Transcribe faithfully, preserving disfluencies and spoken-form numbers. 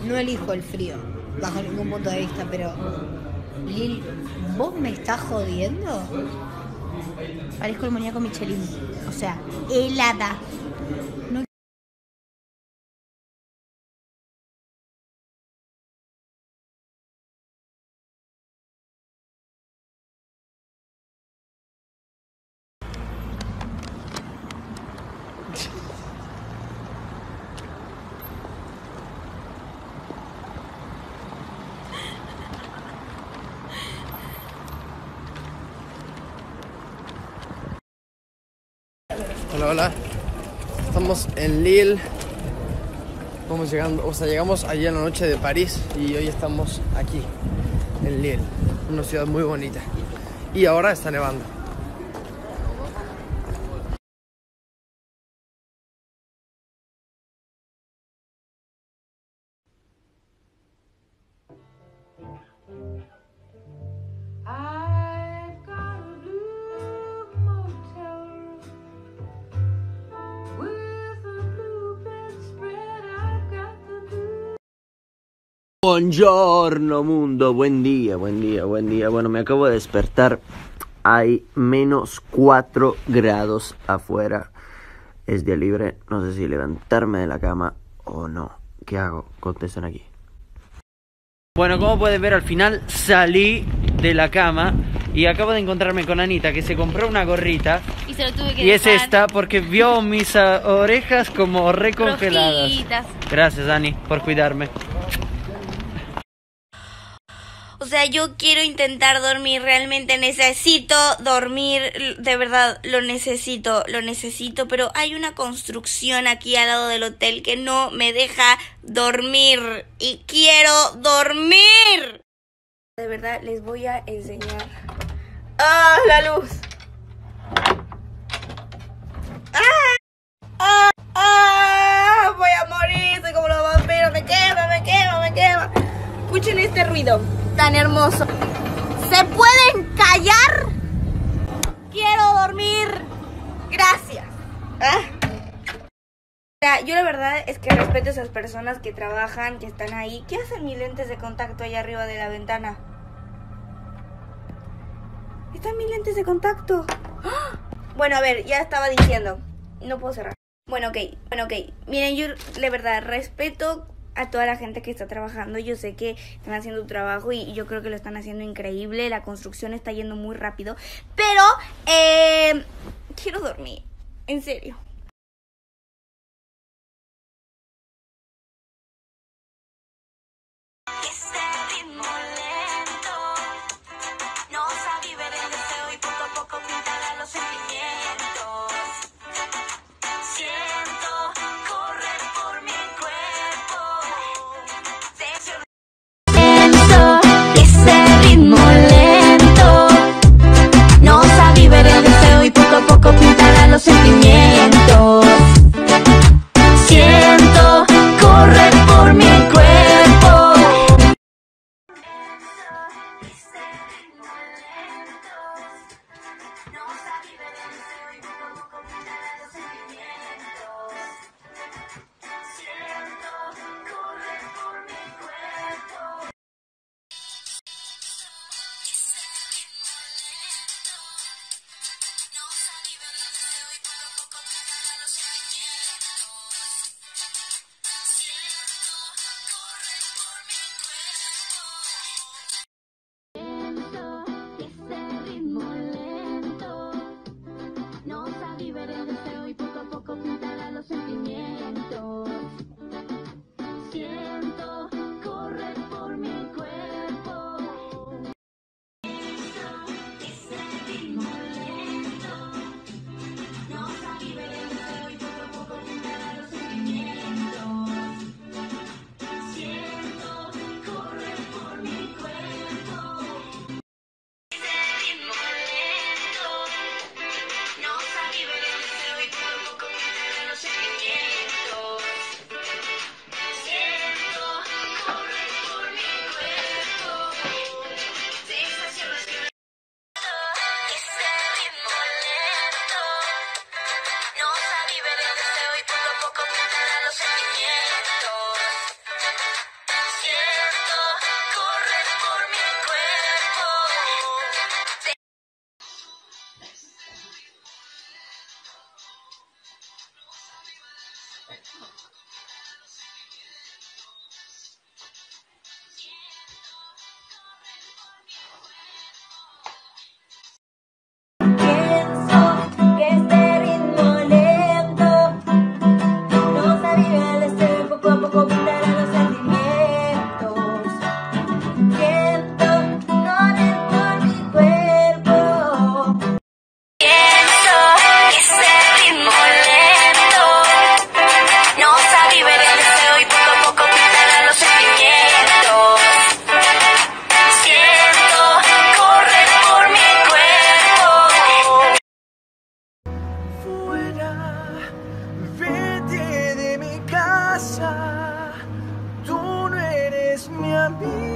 no elijo el frío, bajo ningún punto de vista, pero... Lil, ¿vos me estás jodiendo? Parezco el muñeco Michelin. O sea, helada. No. Hola, hola. Estamos en Lille. Vamos llegando, o sea, llegamos ayer en la noche de París y hoy estamos aquí, en Lille, una ciudad muy bonita. Y ahora está nevando. Buongiorno mundo, buen día, buen día, buen día. Bueno, me acabo de despertar. Hay menos cuatro grados afuera. Es día libre. No sé si levantarme de la cama o no. ¿Qué hago? Contesten aquí. Bueno, como puedes ver, al final salí de la cama y acabo de encontrarme con Anita, que se compró una gorrita. Y se lo tuve que Y es dejar. esta porque vio mis uh, orejas como recongeladas. Rojitas. Gracias, Ani, por cuidarme. O sea, yo quiero intentar dormir, realmente necesito dormir, de verdad, lo necesito, lo necesito, pero hay una construcción aquí al lado del hotel que no me deja dormir y quiero dormir. De verdad, les voy a enseñar. ¡Ah, la luz! ¡Ah! ¡Ah! ¡Ah! Voy a morir, soy como los vampiros, me quema, me quema, me quema. Escuchen este ruido tan hermoso. ¿Se pueden callar? Quiero dormir. Gracias. ¿Ah? Yo la verdad es que respeto a esas personas que trabajan, que están ahí. ¿Qué hacen mis lentes de contacto allá arriba de la ventana? Están mis lentes de contacto. ¡Ah! Bueno, a ver, ya estaba diciendo. No puedo cerrar. Bueno, ok, bueno, ok. Miren, yo de verdad respeto a toda la gente que está trabajando. Yo sé que están haciendo un trabajo y yo creo que lo están haciendo increíble. La construcción está yendo muy rápido. Pero, eh, quiero dormir. En serio. Los sentimientos. para mí.